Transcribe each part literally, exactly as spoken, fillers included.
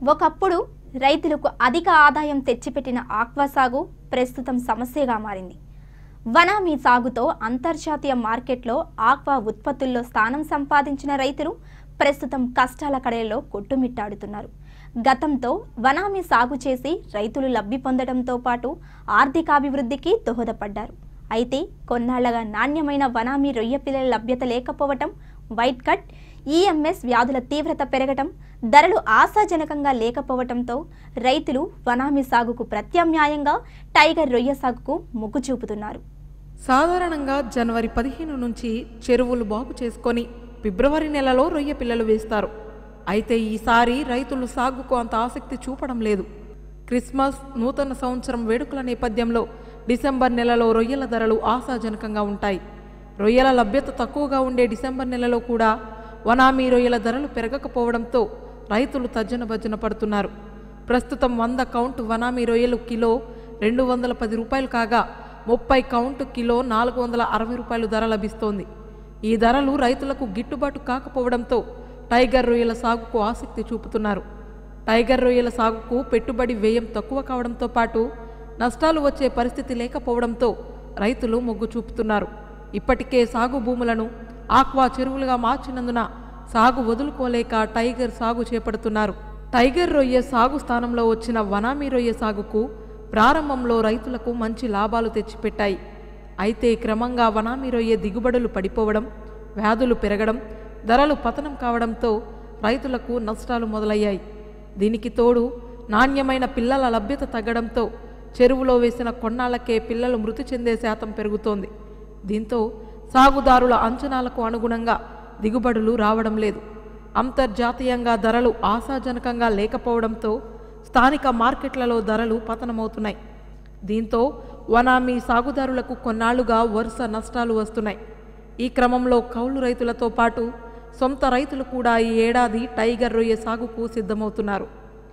ఒకప్పుడు రైతులకు అధిక ఆదాయం తెచ్చిపెట్టిన ఆక్వా సాగు ప్రస్తుతం సమస్యగా మారింది. వనామీ సాగుతో అంతర్జాతీయ మార్కెట్లో ఆక్వా ఉత్పత్తుల్లో స్థానం సంపాదించిన రైతులు ప్రస్తుతం కష్టాల కడలలో కొట్టుమిట్టాడుతున్నారు. గతంతో వనామీ సాగు చేసి రైతులు లబ్ధి పొందడంతో పాటు ఆర్థికాభివృద్ధికి దోహదపడ్డారు. అయితే కొన్నాళ్లుగా నాణ్యమైన వనామీ రొయ్య పిల్లల లభ్యత లేకపోవటం, వైట్ కట్, ఈఎంఎస్ వ్యాధుల తీవ్రత పెరగటం, ధరలు ఆశాజనకంగా లేకపోవటంతో రైతులు వనామీ సాగుకు ప్రత్యామ్నాయంగా టైగర్ రొయ్య సాగుకు మొగ్గు చూపుతున్నారు. సాధారణంగా జనవరి పదిహేను నుంచి చెరువులు బాగు చేసుకొని ఫిబ్రవరి నెలలో రొయ్య పిల్లలు వేస్తారు. అయితే ఈసారి రైతులు సాగుకు అంత ఆసక్తి చూపడం లేదు. క్రిస్మస్, నూతన సంవత్సరం వేడుకల నేపథ్యంలో డిసెంబర్ నెలలో రొయ్యల ధరలు ఆశాజనకంగా ఉంటాయి. రొయ్యల లభ్యత తక్కువగా ఉండే డిసెంబర్ నెలలో కూడా వనామీ రొయ్యల ధరలు పెరగకపోవడంతో రైతులు తర్జన భర్జన పడుతున్నారు. ప్రస్తుతం వంద కౌంట్ వనామీ రొయ్యలు కిలో రెండు వందల పది రూపాయలు కాగా ముప్పై కౌంట్ కిలో నాలుగు వందల అరవై రూపాయలు ధర లభిస్తోంది. ఈ ధరలు రైతులకు గిట్టుబాటు కాకపోవడంతో టైగర్ రొయ్యల సాగుకు ఆసక్తి చూపుతున్నారు. టైగర్ రొయ్యల సాగుకు పెట్టుబడి వ్యయం తక్కువ కావడంతో పాటు నష్టాలు వచ్చే పరిస్థితి లేకపోవడంతో రైతులు మొగ్గు చూపుతున్నారు. ఇప్పటికే సాగు భూములను ఆక్వా చెరువులుగా మార్చినందున సాగు వదులుకోలేక టైగర్ సాగు చేపడుతున్నారు. టైగర్ రొయ్య సాగు స్థానంలో వచ్చిన వనామీ రొయ్య సాగుకు ప్రారంభంలో రైతులకు మంచి లాభాలు తెచ్చిపెట్టాయి. అయితే క్రమంగా వనామీ రొయ్య దిగుబడులు పడిపోవడం, వ్యాధులు పెరగడం, ధరలు పతనం కావడంతో రైతులకు నష్టాలు మొదలయ్యాయి. దీనికి తోడు నాణ్యమైన పిల్లల లభ్యత తగ్గడంతో చెరువులో వేసిన కొన్నాళ్లకే పిల్లలు మృతి చెందే శాతం పెరుగుతోంది. దీంతో సాగుదారుల అంచనాలకు అనుగుణంగా దిగుబడులు రావడం లేదు. అంతర్జాతీయంగా ధరలు ఆశాజనకంగా లేకపోవడంతో స్థానిక మార్కెట్లలో ధరలు పతనమవుతున్నాయి. దీంతో వనామీ సాగుదారులకు కొన్నాళ్లుగా వరుస నష్టాలు వస్తున్నాయి. ఈ క్రమంలో కౌలు రైతులతో పాటు సొంత రైతులు కూడా ఈ ఏడాది టైగర్ రొయ్య సాగుకు సిద్ధమవుతున్నారు.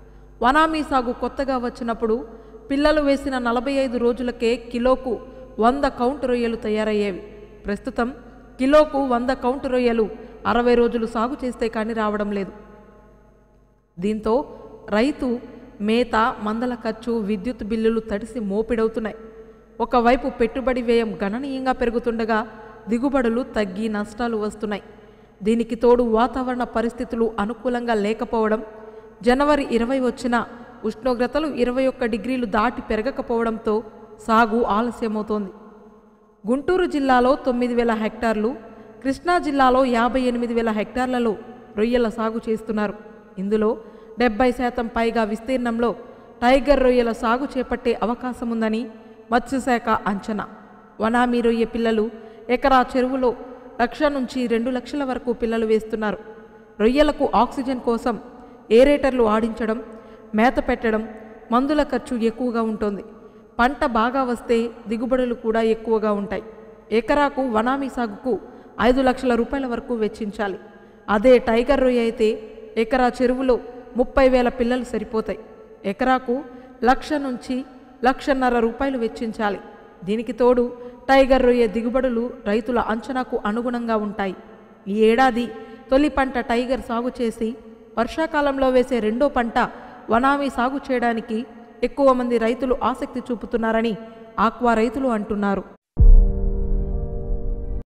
వనామీ సాగు కొత్తగా వచ్చినప్పుడు పిల్లలు వేసిన నలభై ఐదు రోజులకే కిలోకు వంద కౌంటు రొయ్యలు తయారయ్యేవి. ప్రస్తుతం కిలోకు వంద కౌంటు రొయ్యలు అరవై రోజులు సాగు చేస్తే కానీ రావడం లేదు. దీంతో రైతు మేత, మందల ఖర్చు, విద్యుత్ బిల్లులు తడిసి మోపిడవుతున్నాయి. ఒకవైపు పెట్టుబడి వ్యయం గణనీయంగా పెరుగుతుండగా దిగుబడులు తగ్గి నష్టాలు వస్తున్నాయి. దీనికి తోడు వాతావరణ పరిస్థితులు అనుకూలంగా లేకపోవడం, జనవరి ఇరవై వచ్చిన ఉష్ణోగ్రతలు ఇరవై ఒక్క డిగ్రీలు దాటి పెరగకపోవడంతో సాగు ఆలస్యమవుతోంది. గుంటూరు జిల్లాలో తొమ్మిది వేల హెక్టార్లు, కృష్ణా జిల్లాలో యాభై ఎనిమిది వేల హెక్టార్లలో రొయ్యల సాగు చేస్తున్నారు. ఇందులో డెబ్బై శాతం పైగా విస్తీర్ణంలో టైగర్ రొయ్యల సాగు చేపట్టే అవకాశం ఉందని మత్స్యశాఖ అంచనా. వనామీ రొయ్య పిల్లలు ఎకరా చెరువులో లక్ష నుంచి రెండు లక్షల వరకు పిల్లలు వేస్తున్నారు. రొయ్యలకు ఆక్సిజన్ కోసం ఏరేటర్లు ఆడించడం, మేత పెట్టడం, మందుల ఖర్చు ఎక్కువగా ఉంటుంది. పంట బాగా వస్తే దిగుబడులు కూడా ఎక్కువగా ఉంటాయి. ఎకరాకు వనామీ సాగుకు ఐదు లక్షల రూపాయల వరకు వెచ్చించాలి. అదే టైగర్ రొయ్య అయితే ఎకరా చెరువులో ముప్పై వేల పిల్లలు సరిపోతాయి. ఎకరాకు లక్ష నుంచి లక్షన్నర రూపాయలు వెచ్చించాలి. దీనికి తోడు టైగర్ రొయ్య దిగుబడులు రైతుల అంచనాకు అనుగుణంగా ఉంటాయి. ఈ ఏడాది తొలి పంట టైగర్ సాగు చేసి వర్షాకాలంలో వేసే రెండో పంట వనామీ సాగు చేయడానికి ఎక్కువ మంది రైతులు ఆసక్తి చూపుతున్నారని ఆక్వా రైతులు అంటున్నారు.